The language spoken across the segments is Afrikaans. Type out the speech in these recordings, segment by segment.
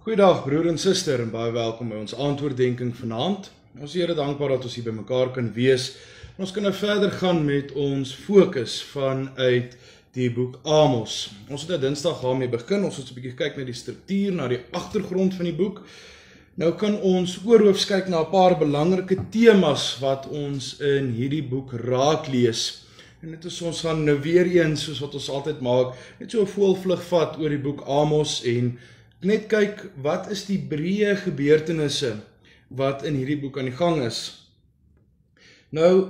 Goeiedag broer en suster en baie welkom by ons antwoorddenking vanaand. Ons is Here dankbaar dat ons hier by mekaar kan wees. Ons kan nou verder gaan met ons fokus vanuit die boek Amos. Ons het nou Dinsdag daarmee begin. Ons het 'n bietjie kyk na die struktuur, na die agtergrond van die boek. Nou kan ons oorhoofs kyk na 'n paar belangrike temas wat ons in hierdie boek raak lees. En dit is ons gaan nou weer eens, soos wat ons altyd maak, net so 'n voëlvlug vat oor die boek Amos en net kyk, wat is die breë gebeurtenisse wat in hierdie boek aan die gang is. Nou,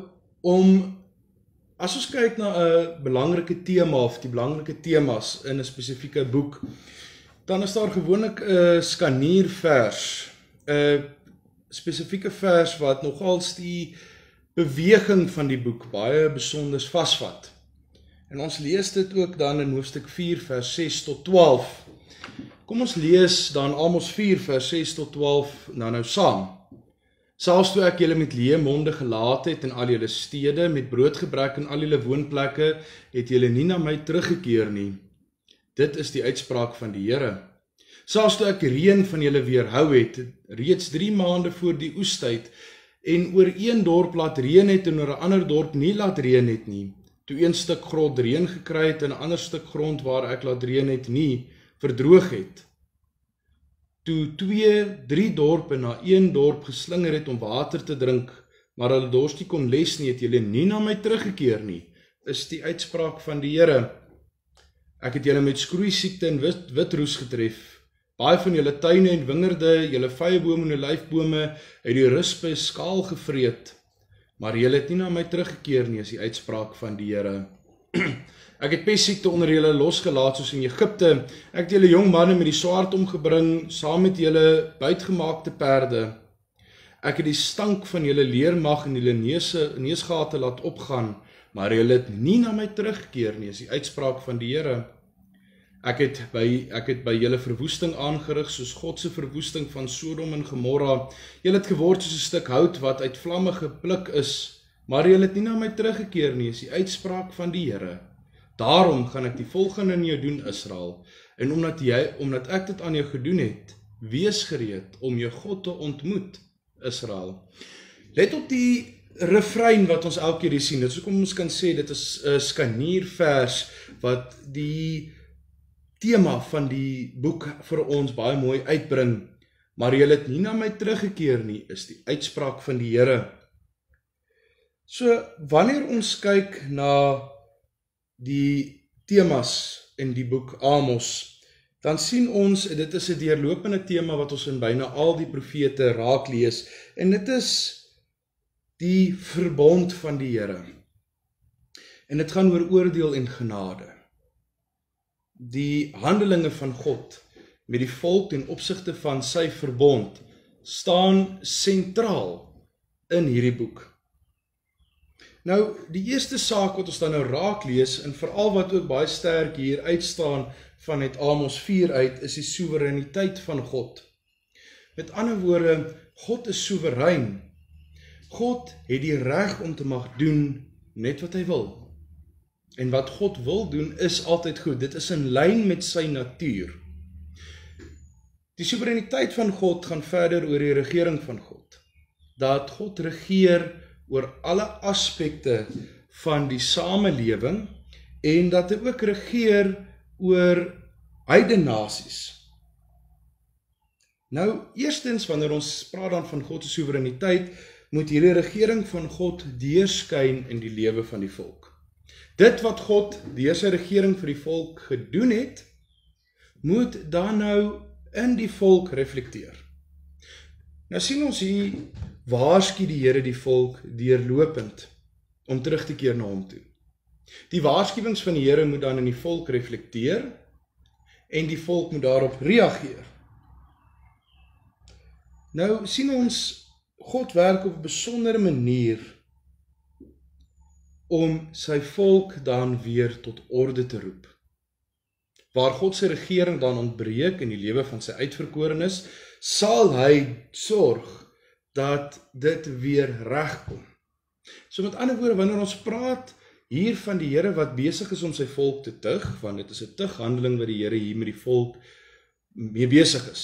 as ons kyk na 'n belangrike tema of die belangrike temas in 'n spesifieke boek, dan is daar gewoonlik 'n skaniervers, 'n spesifieke vers wat nogals die beweging van die boek baie besonder vasvat. En ons lees dit ook dan in hoofstuk 4 vers 6 tot 12. Kom ons lees dan Amos 4 vers 6 tot 12 nou saam. Selfs toe ek julle met leë monde gelaat het in al julle stede, met broodgebrek in al julle woonplekke, het julle nie na my teruggekeer nie. Dit is die uitspraak van die Here. Selfs toe ek reën van julle weerhou het, reeds 3 maande voor die oestyd, en oor een dorp laat reën het en oor 'n ander dorp nie laat reën het nie. Toe een stuk grond reën gekry het en 'n ander stuk grond waar ek laat reën het nie, verdroog het. Toe 2-3 dorpe na een dorp geslinger het om water te drink, maar hulle dors nie kon les nie, het julle nie na my teruggekeer nie, is die uitspraak van die Here. Ek het julle met skroeisiekte en witroes getref. Baie van julle tuine en wingerde, julle vyebome en olyfbome, het die rispe skaal gevreet, maar julle het nie na my teruggekeer nie, is die uitspraak van die Here. Ek het pestsiekte onder julle losgelaat soos in Egipte. Ek het julle jong manne met die swaard omgebring, saam met julle buitgemaakte perde. Ek het die stank van julle leermag en julle neusgate laat opgaan, maar julle het nie na my teruggekeer nie, is die uitspraak van die Here. Ek het by julle verwoesting aangerig, soos God se verwoesting van Sodom en Gomorra. Julle het geword soos 'n stuk hout wat uit vlamme gepluk is, maar julle het nie na my teruggekeer nie, is die uitspraak van die Here. Daarom gaan ek die volgende in jou doen, Israel, en omdat ek dit aan jou gedoen het, wees gereed om jou God te ontmoet, Israel. Let op die refrein wat ons elke keer sien. Dit is hoekom ons kan sê dit is 'n skaniervers wat die tema van die boek vir ons baie mooi uitbring. Maar julle het nie na my teruggekeer nie, is die uitspraak van die Here. So, wanneer ons kyk na die temas in die boek Amos, dan sien ons, dit is 'n deurlopende tema wat ons in byna al die profete raak lees, en dit is die verbond van die Here. En dit gaan oor oordeel en genade. Die handelinge van God met die volk ten opsigte van sy verbond staan sentraal in hierdie boek. Nou, die eerste saak wat ons dan nou raak lees, en veral wat ook baie sterk hier uitstaan vanuit Amos 4 uit, is die soewereiniteit van God. Met ander woorde, God is soewerein. God het die reg om te mag doen net wat hy wil. En wat God wil doen is altyd goed. Dit is in lyn met sy natuur. Die soewereiniteit van God gaan verder oor die regering van God. Dat God regeer oor alle aspekte van die samelewing en dat hy ook regeer oor heidene nasies. Nou, eerstens wanneer ons praat dan van God se soewereiniteit, moet hierdie regering van God deurskyn in die lewe van die volk. Dit wat God deur sy regering vir die volk gedoen het, moet dan nou in die volk reflekteer. Nou sien ons hier, waarsku die Here die volk deurlopend om terug te keer na hom toe. Die waarskuwings van die Here moet dan in die volk reflekteer en die volk moet daarop reageer. Nou sien ons, God werk op 'n besondere manier om sy volk dan weer tot orde te roep. Waar God se regering dan ontbreek in die lewe van sy uitverkorenes, sal hy sorg dat dit weer regkom. So met ander woorde, wanneer ons praat hier van die Here wat besig is om sy volk te tug, want dit is 'n tughandeling wat die Here hier met die volk mee besig is.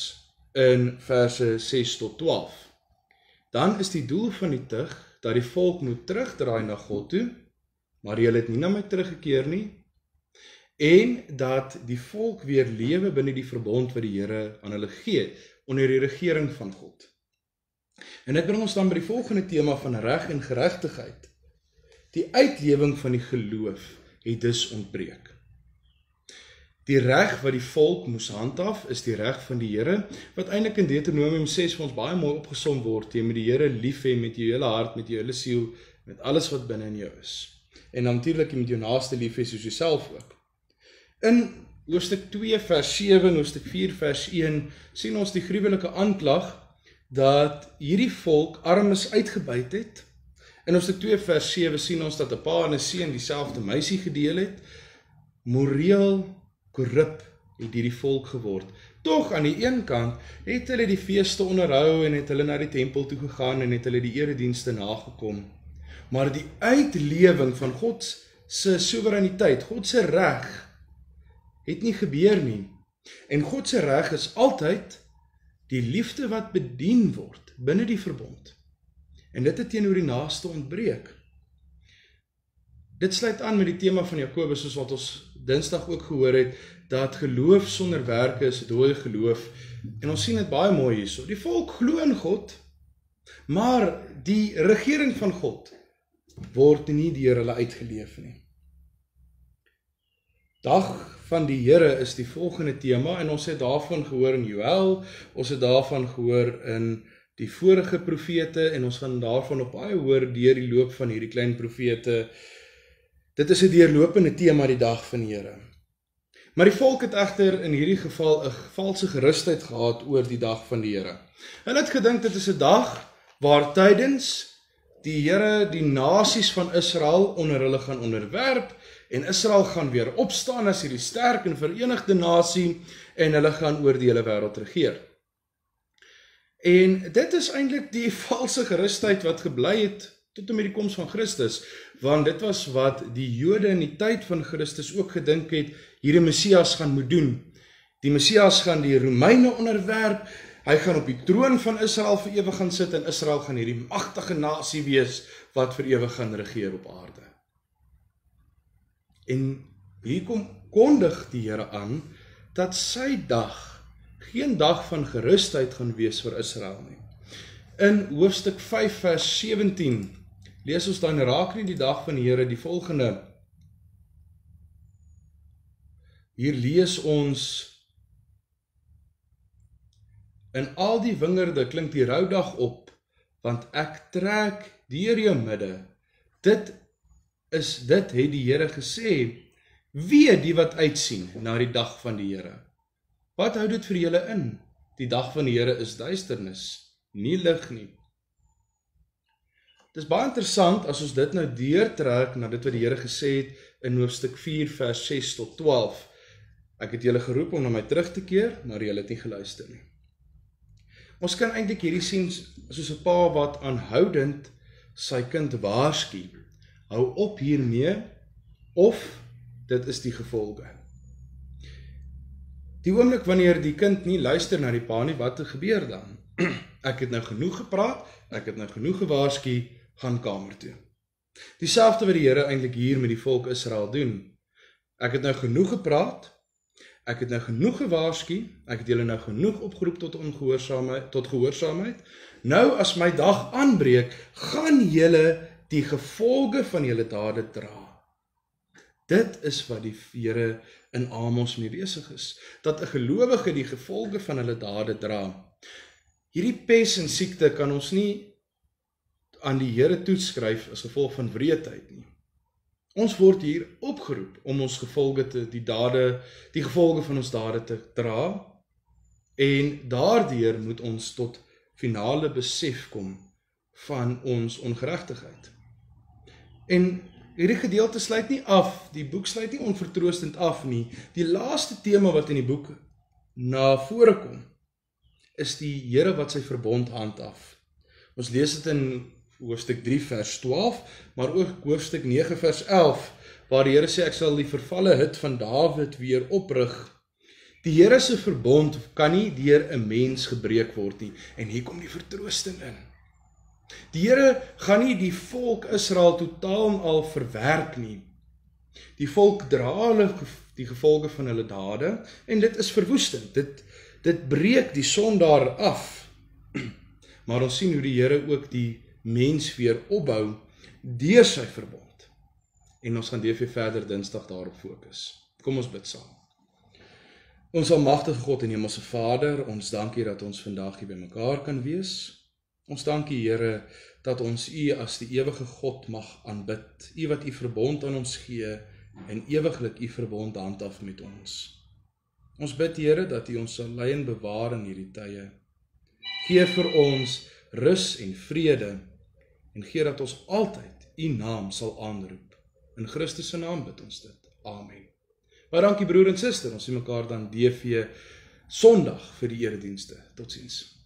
in verse 6 tot 12. Dan is die doel van die tug dat die volk moet terugdraai na God toe, maar julle het nie na my teruggekeer nie, en dat die volk weer lewe binne die verbond wat die Here aan hulle gee, onder die regering van God. En dit bring ons dan by die volgende tema van reg en geregtigheid. Die uitlewing van die geloof het dus ontbreek. Die reg wat die volk moes handhaaf, is die reg van die Here, wat eintlik in Deuteronomium 6 vir ons baie mooi opgesom word, jy moet die Here lief hê met jou hele hart, met jou hele siel, met alles wat binne in jou is. En natuurlik jy moet jou naaste lief hê soos jouself ook. In hoofstuk 2 vers 7 en hoofstuk 4 vers 1 sien ons die gruwelike aanklag dat hierdie volk armes uitgebuit het. In hoofstuk 2 vers 7 sien ons dat 'n pa en 'n seun dieselfde meisie gedeel het. Moreel korrup het hierdie volk geword. Tog aan die een kant het hulle die feeste onderhou en het hulle na die tempel toe gegaan en het hulle die eredienste nagekom. Maar die uitlewing van God se soewereiniteit, God se reg, het nie gebeur nie. En God se reg is altyd die liefde wat bedien word binne die verbond. En dit het teenoor die naaste ontbreek. Dit sluit aan met die tema van Jakobus, soos wat ons Dinsdag ook gehoor het, dat geloof sonder werke is dooie geloof. En ons sien dit baie mooi hierso. Die volk glo in God, maar die regering van God word nie deur hulle uitgeleef nie. Dag van die Here is die volgende tema, en ons het daarvan gehoor in Joël, ons het daarvan gehoor in die vorige profete, en ons gaan daarvan nog baie hoor deur die loop van hierdie klein profete. Dit is 'n deurlopende tema, die dag van die Here. Maar die volk het egter in hierdie geval 'n valse gerusheid gehad oor die dag van die Here. Hulle het gedink dit is 'n dag waar tydens die Here die nasies van Israel onder hulle gaan onderwerp, en Israel gaan weer opstaan as hierdie sterk en verenigde nasie, en hulle gaan oor die hele wêreld regeer. En dit is eintlik die valse gerusheid wat gebly het tot en met die koms van Christus, want dit was wat die Jode in die tyd van Christus ook gedink het, hierdie Messias gaan moet doen. Die Messias gaan die Romeine onderwerp, hy gaan op die troon van Israel vir ewig gaan sit, en Israel gaan hierdie magtige nasie wees, wat vir ewig gaan regeer op aarde. En hier kondig die Here aan, dat sy dag geen dag van gerusheid gaan wees vir Israel nie. In hoofstuk 5 vers 17 lees ons dan raak nie die dag van die Here die volgende. Hier lees ons, in al die wingerde klink die roudag op, want ek trek deur jou midde. Dit het die Here gesê, wee die wat uitsien na die dag van die Here. Wat hou dit vir julle in? Die dag van die Here is duisternis, nie lig nie. Dit is baie interessant as ons dit nou deurtrek na dit wat die Here gesê het in hoofstuk 4 vers 6 tot 12. Ek het julle geroep om na my terug te keer, maar julle het nie geluister nie. Ons kan eintlik hierdie sien soos 'n pa wat aanhoudend sy kind waarsku. Hou op hiermee, of dit is die gevolge. Die oomblik wanneer die kind nie luister na die pa nie, wat gebeur dan? Ek het nou genoeg gepraat, ek het nou genoeg gewaarsku, gaan kamer toe. Dieselfde wat die Here eintlik hier met die volk Israel doen. Ek het nou genoeg gepraat, ek het nou genoeg gewaarsku, ek het julle nou genoeg opgeroep tot gehoorsaamheid. Nou as my dag aanbreek, gaan julle die gevolge van julle dade dra. Dit is wat die Here in Amos mee besig is, dat 'n gelowige die gevolge van hulle dade dra. Hierdie pes en siekte kan ons nie aan die Here toeskryf as gevolg van wreedheid nie. Ons word hier opgeroep om ons die gevolge van ons dade te dra, en daardeur moet ons tot finale besef kom van ons ongeregtigheid. En hierdie gedeelte sluit nie af, die boek sluit nie onvertroostend af nie. Die laaste tema wat in die boek na vore kom, is die Here wat sy verbond handhaaf. Ons lees dit in hoofstuk 3 vers 12, maar ook hoofstuk 9 vers 11, waar die Here sê, ek sal die vervalle hut van Dawid weer oprig, Die Here se verbond kan nie deur 'n mens gebreek word nie, en hier kom die vertroosting in. Die Here gaan nie die volk Israel totaal en al verwerp nie. Die volk dra die gevolge van hulle dade, en dit is verwoestend. Dit breek die sondaar af. Maar ons sien hoe die Here ook die mens weer opbou deur sy verbond. En ons gaan DV verder Dinsdag daarop fokus. Kom ons bid saam. Ons almagtige God en Hemelse Vader, ons dankie dat ons vandag hier by mekaar kan wees. Ons dankie, Here, dat ons U as die ewige God mag aanbid. U wat U verbond aan ons gee en ewiglik U verbond handhaaf met ons. Ons bid, Here, dat U ons sal lei en bewaar in hierdie tye. Gee vir ons rus en vrede en gee dat ons altyd U naam sal aanroep. In Christus se naam bid ons dit. Amen. Baie dankie broer en suster. Ons sien mekaar dan DV Sondag vir die eredienste. Totsiens.